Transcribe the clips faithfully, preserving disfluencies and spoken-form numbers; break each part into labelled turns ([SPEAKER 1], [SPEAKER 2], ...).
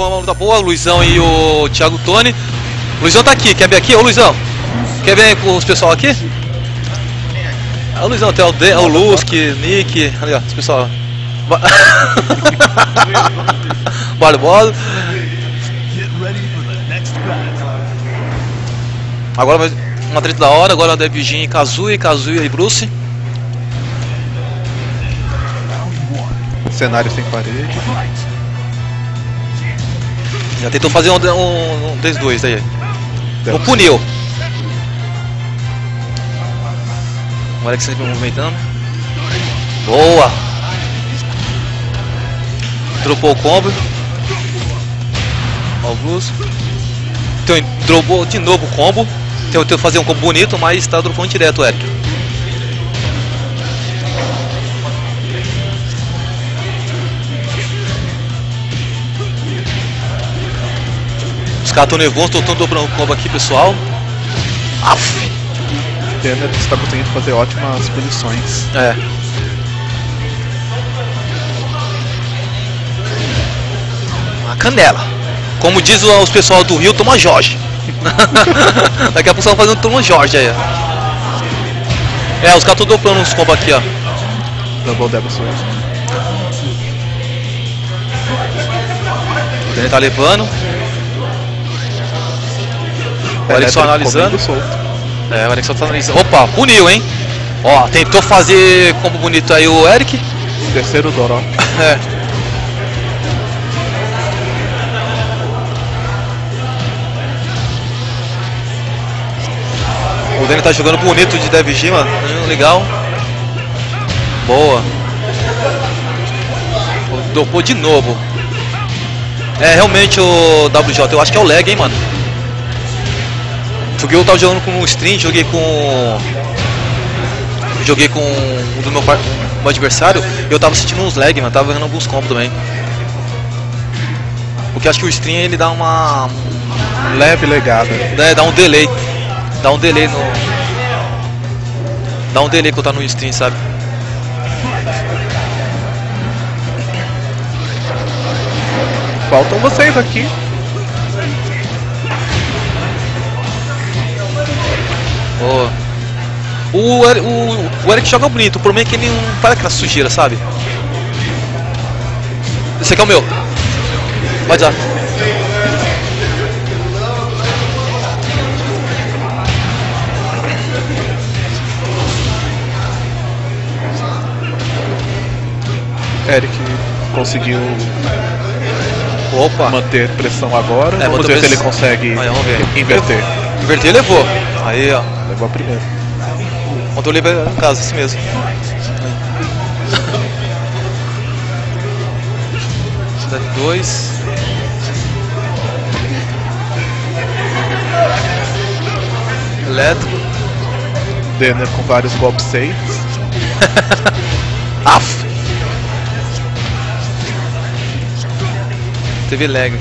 [SPEAKER 1] foi uma luta boa, o Luizão e o Thiago Tony. O Luizão tá aqui, quer vir aqui? Ô Luizão, quer vir com os pessoal aqui? Ah, o Luizão tem o, De o Lusk, Nick, ali ó, os pessoal. Barbosa. Agora vai uma treta da hora, agora é Virgin e Kazuya, Kazuya e Bruce.
[SPEAKER 2] Cenário sem parede.
[SPEAKER 1] Já tentou fazer um, um, um desses dois aí. O puniu. O Alex sempre movimentando. Boa! Dropou o combo. Ó o Bruce. Então, dropou de novo o combo. Tentou fazer um combo bonito, mas está dropando direto o Eric. Os caras estão nervosos, estão dobrando o combo aqui, pessoal. Aff.
[SPEAKER 2] Denner está conseguindo fazer ótimas posições.
[SPEAKER 1] É. Uma canela. Como diz os pessoal do Rio, toma Jorge. Daqui a pouco estão fazendo toma Jorge aí. É, os caras estão dobrando os combos aqui, ó.
[SPEAKER 2] Double Devil Sword.
[SPEAKER 1] O Denner tá levando. O Alex só analisando. É, o Alex só tá analisando. Opa, puniu, hein? Ó, tentou fazer combo bonito aí o Eric.
[SPEAKER 2] Terceiro Doró.
[SPEAKER 1] É. O Denner tá jogando bonito de D V G, mano. Legal. Boa. Dopou de novo. É, realmente o W J, eu acho que é o lag, hein, mano. Porque eu tava jogando com o stream, joguei com... Joguei com um do meu, par... meu adversário e eu tava sentindo uns lag, mano. Tava errando alguns combos também. Porque acho que o stream ele dá uma...
[SPEAKER 2] Leve legada.
[SPEAKER 1] É, dá um delay. Dá um delay no... Dá um delay quando tá no stream, sabe?
[SPEAKER 2] Faltam vocês aqui.
[SPEAKER 1] Oh. O, Eric, o, o Eric joga bonito, o problema é que ele não faz aquela sujeira, sabe? Esse aqui é o meu. Vai já.
[SPEAKER 2] Eric conseguiu
[SPEAKER 1] Opa.
[SPEAKER 2] manter pressão agora.
[SPEAKER 1] É,
[SPEAKER 2] vamos ver se ele consegue
[SPEAKER 1] aí, vamos ver.
[SPEAKER 2] inverter.
[SPEAKER 1] Inverter e levou. Aí, ó.
[SPEAKER 2] Levou a primeira.
[SPEAKER 1] Controle em casa, assim mesmo. Cidade dois. Elétrico.
[SPEAKER 2] Denner com vários golpes seis.
[SPEAKER 1] Aff. Teve lag.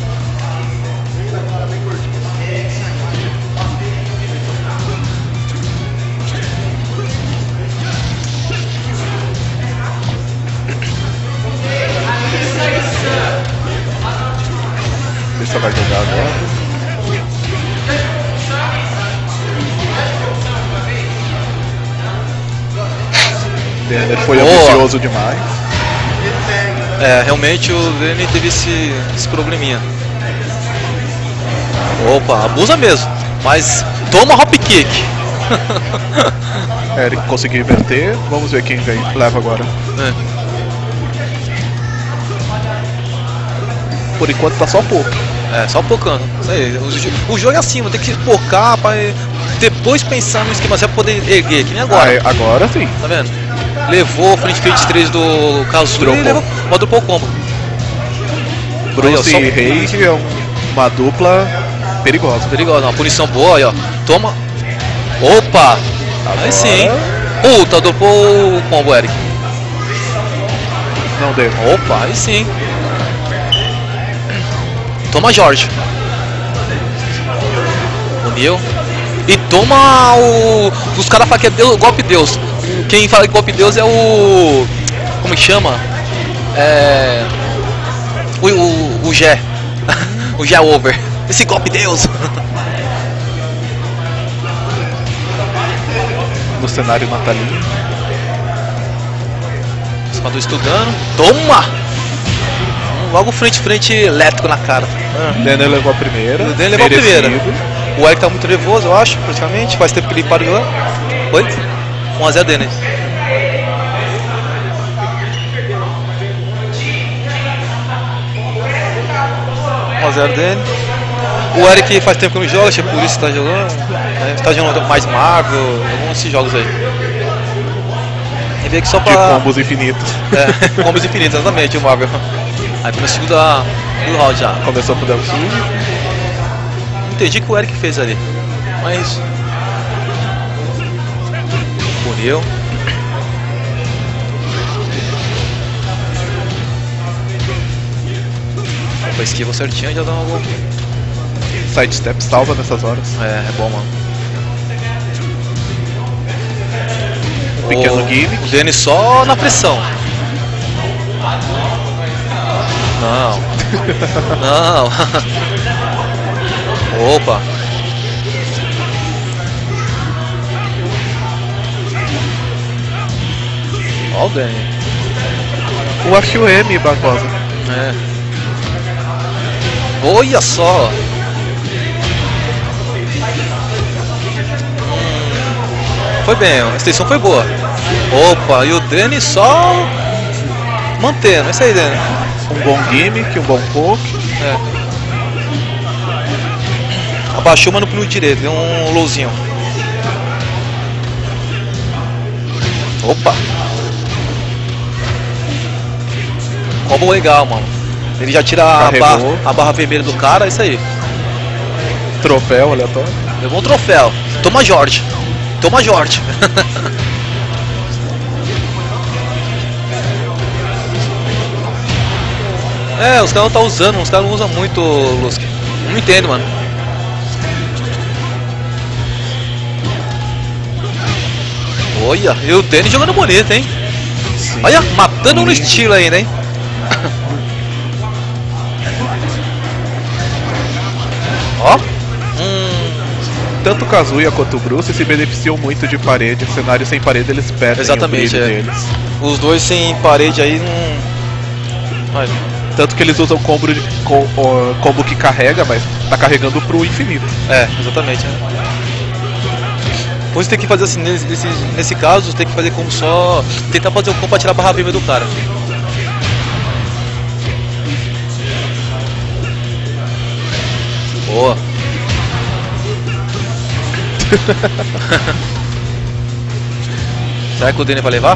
[SPEAKER 2] Deixa eu vai jogar agora. Denner foi
[SPEAKER 1] Boa.
[SPEAKER 2] ambicioso demais.
[SPEAKER 1] É, realmente o Denner teve esse, esse probleminha. Opa, abusa mesmo. Mas toma hop kick.
[SPEAKER 2] Eric conseguiu inverter. Vamos ver quem vem. Leva agora.
[SPEAKER 1] É.
[SPEAKER 2] Por enquanto tá só pouco.
[SPEAKER 1] É, só pocando. Isso aí. O, o jogo é assim, tem que focar pra depois pensar no esquema certo pra poder erguer, que nem agora.
[SPEAKER 2] Ah, é, agora sim.
[SPEAKER 1] Tá vendo? Levou o frente feed três do Kazuya e levou, dropou o combo.
[SPEAKER 2] Bruce
[SPEAKER 1] aí, ó,
[SPEAKER 2] e Reiki é um, uma dupla perigosa.
[SPEAKER 1] Perigosa, uma punição boa aí, ó. Toma. Opa!
[SPEAKER 2] Agora...
[SPEAKER 1] Aí sim. Puta, dropou o combo, Eric.
[SPEAKER 2] Não deu.
[SPEAKER 1] Opa, aí sim. Toma Jorge. Uniu. E toma o... Os caras falam que é Deus, golpe Deus. Quem fala que golpe Deus é o... Como que chama? É... O, o, o Gé. O já over. Esse golpe Deus.
[SPEAKER 2] No cenário natalino.
[SPEAKER 1] Espadou estudando. Toma! Hum, logo frente frente elétrico na cara.
[SPEAKER 2] Ah, Denner levou a primeira.
[SPEAKER 1] O Denner levou a
[SPEAKER 2] merecido.
[SPEAKER 1] primeira. O Eric tá muito nervoso, eu acho, praticamente. Faz tempo que ele parou lá. Oi? um a zero Denner. um a zero dele. O Eric faz tempo que não joga, acho que é por isso que tá jogando. Né? Tá jogando mais Marvel, alguns desses jogos aí. E veio aqui só pra.
[SPEAKER 2] De combos infinitos.
[SPEAKER 1] É, combos infinitos, exatamente, o Marvel. Aí começou o segundo do round já.
[SPEAKER 2] Começou com o Delphi.
[SPEAKER 1] Entendi que o Eric fez ali. Mas. Puniu. Com a esquiva certinho já dá uma.
[SPEAKER 2] Sidestep salva nessas horas.
[SPEAKER 1] É, é bom, mano.
[SPEAKER 2] Um pequeno
[SPEAKER 1] o,
[SPEAKER 2] gimmick.
[SPEAKER 1] O Denis só na pressão. Não. Não. Opa. Ó o Denis.
[SPEAKER 2] O F U M, Barbosa.
[SPEAKER 1] É. Olha só. Foi bem, a extensão foi boa. Opa, e o Danny só mantendo, é isso aí, Danny.
[SPEAKER 2] Um bom gimmick, um bom poke.
[SPEAKER 1] É. Abaixou, mas no pino direito, deu um lowzinho. Opa. Combo legal, mano. Ele já tira a barra, a barra vermelha do cara, é isso aí.
[SPEAKER 2] Troféu aleatório.
[SPEAKER 1] Levou um troféu. Toma Jorge. Toma Jorge. É, os caras não tá usando, os caras não usam muito, Lusk. Não entendo, mano. Olha, e o Danny jogando bonito, hein? Sim. Olha, matando no estilo ainda, hein? Ó. Hum.
[SPEAKER 2] Tanto o Kazuya quanto o Bruce se beneficiam muito de parede. Cenário sem parede eles perdem.
[SPEAKER 1] Exatamente,
[SPEAKER 2] o brilho
[SPEAKER 1] é.
[SPEAKER 2] deles.
[SPEAKER 1] Os dois sem parede aí não. Olha.
[SPEAKER 2] Tanto que eles usam combo, de, com, uh, combo que carrega, mas tá carregando pro infinito.
[SPEAKER 1] É, exatamente. É. Pois tem que fazer assim, nesse, nesse, nesse caso, tem que fazer como só. Tentar fazer o combo pra tirar a barra vermelha do cara. Boa. Será que o Danny vai levar?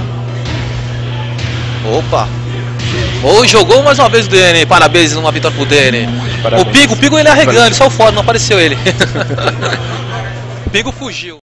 [SPEAKER 1] Opa! Oh, jogou mais uma vez o Danny. Parabéns, uma vitória pro Danny. Parabéns. O Pigo, o Pigo ele arregando, só o fora, não apareceu ele. O Pigo fugiu.